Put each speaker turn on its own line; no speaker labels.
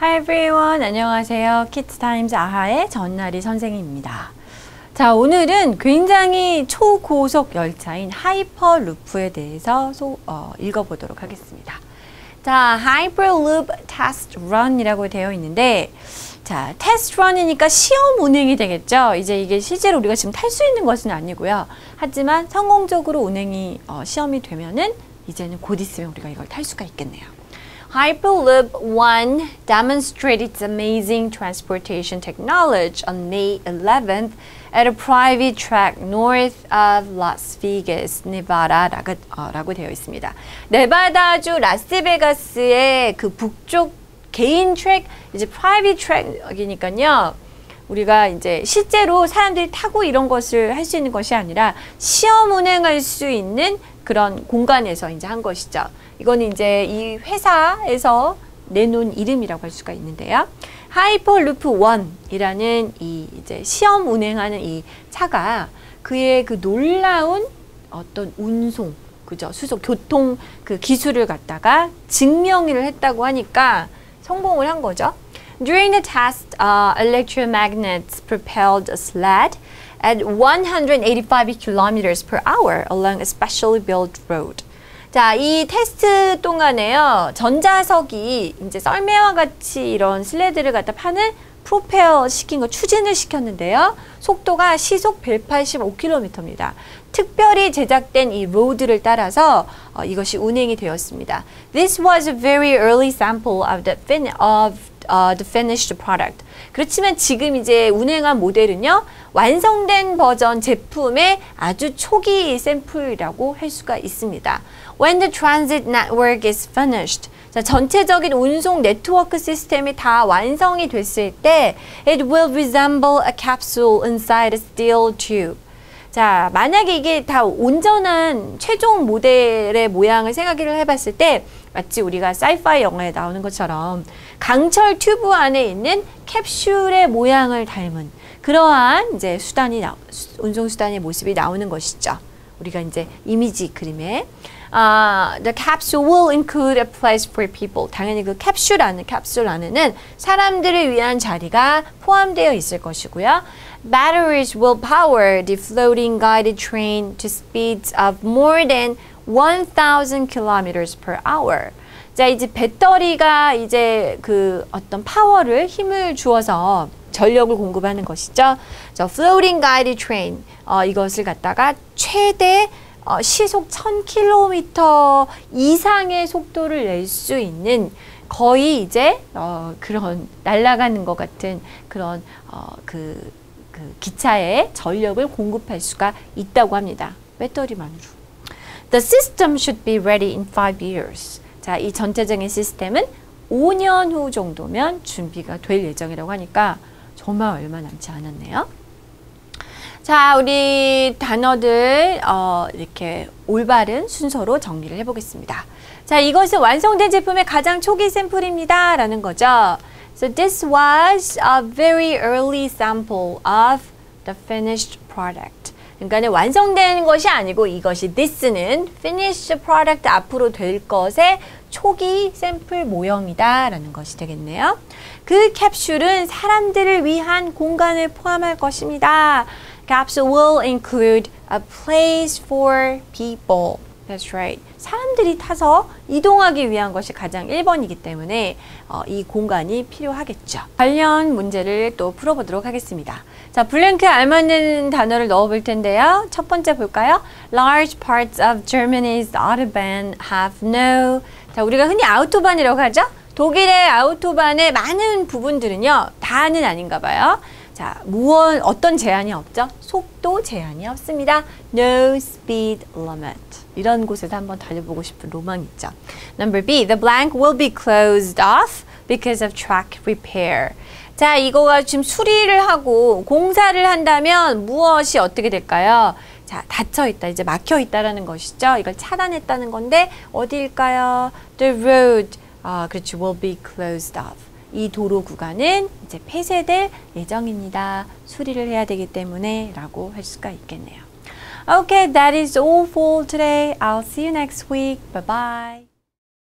Hi everyone, 안녕하세요. 키즈 타임즈 아하의 전나리 선생님입니다. 자, 오늘은 굉장히 초고속 열차인 하이퍼루프에 대해서 읽어보도록 하겠습니다. 자, Hyperloop Test Run이라고 되어 있는데, 자, 테스트 런이니까 시험 운행이 되겠죠. 이제 이게 실제로 우리가 지금 탈 수 있는 것은 아니고요. 하지만 성공적으로 운행이 시험이 되면은 이제는 곧 있으면 우리가 이걸 탈 수가 있겠네요. Hyperloop 1 demonstrated its amazing transportation technology on May 11th at a private track north of Las Vegas, Nevada라고 되어 있습니다. 네바다주 라스베가스의 그 북쪽 개인 트랙, 이제 프라이빗 트랙이니까요. 우리가 이제 실제로 사람들이 타고 이런 것을 할 수 있는 것이 아니라 시험 운행할 수 있는 그런 공간에서 이제 한 것이죠. 이거는 이제 이 회사에서 내놓은 이름이라고 할 수가 있는데요. 하이퍼루프 1이라는 이 이제 시험 운행하는 이 차가 그의 그 놀라운 어떤 운송, 그죠? 수속 교통 그 기술을 갖다가 증명을 했다고 하니까 성공을 한 거죠. During the test, electromagnets propelled a sled at 185 kilometers per hour along a specially built road. 자, 이 테스트 동안에요. 전자석이 이제 썰매와 같이 이런 슬레드를 갖다 파는 프로펠 시킨 거 추진을 시켰는데요. 속도가 시속 185km입니다. 특별히 제작된 이 로드를 따라서 이것이 운행이 되었습니다. This was a very early sample of the finished product. 그렇지만 지금 이제 운행한 모델은요, 완성된 버전 제품의 아주 초기 샘플이라고 할 수가 있습니다. When the transit network is finished, 자, 전체적인 운송 네트워크 시스템이 다 완성이 됐을 때 it will resemble a capsule inside a steel tube. 자, 만약에 이게 다 온전한 최종 모델의 모양을 생각을 해봤을 때 마치 우리가 사이파이 영화에 나오는 것처럼 강철 튜브 안에 있는 캡슐의 모양을 닮은 그러한 이제 운송 수단의 모습이 나오는 것이죠. 우리가 이제 이미지 그림에 the capsule will include a place for people. 당연히 그 캡슐 안에는 사람들을 위한 자리가 포함되어 있을 것이고요. Batteries will power the floating guided train to speeds of more than 1,000 kilometers per hour. 자, 이제 배터리가 이제 그 어떤 힘을 주어서 전력을 공급하는 것이죠. 저 floating guided train 이것을 갖다가 최대 시속 1000km 이상의 속도를 낼 수 있는 거의 이제 그런 날아가는 것 같은 그런 그 기차에 전력을 공급할 수가 있다고 합니다. 배터리만으로. The system should be ready in 5 years. 자, 이 전체적인 시스템은 5년 후 정도면 준비가 될 예정이라고 하니까 정말 얼마 남지 않았네요. 자, 우리 단어들 이렇게 올바른 순서로 정리를 해보겠습니다. 자, 이것은 완성된 제품의 가장 초기 샘플입니다. 라는 거죠. So this was a very early sample of the finished product. 그러니까 완성된 것이 아니고 이것이 this는 finished product 앞으로 될 것의 초기 샘플 모형이다 라는 것이 되겠네요. 그 캡슐은 사람들을 위한 공간을 포함할 것입니다. Capsule will include a place for people. That's right. 사람들이 타서 이동하기 위한 것이 가장 1번이기 때문에 이 공간이 필요하겠죠. 관련 문제를 또 풀어보도록 하겠습니다. 자, 블랭크에 알맞는 단어를 넣어볼 텐데요. 첫 번째 볼까요? Large parts of Germany's Autobahn have no. 자, 우리가 흔히 아우토반이라고 하죠? 독일의 아우토반의 많은 부분들은요, 다는 아닌가 봐요. 자, 어떤 제한이 없죠? 속도 제한이 없습니다. No speed limit. 이런 곳에서 한번 달려보고 싶은 로망이 있죠. Number B, the blank will be closed off because of track repair. 자, 이거가 지금 수리를 하고 공사를 한다면 무엇이 어떻게 될까요? 자, 닫혀있다, 이제 막혀있다라는 것이죠. 이걸 차단했다는 건데 어디일까요? The road, 그렇죠, will be closed off. 이 도로 구간은 이제 폐쇄될 예정입니다. 수리를 해야 되기 때문에 라고 할 수가 있겠네요. Okay, that is all for today. I'll see you next week. Bye bye.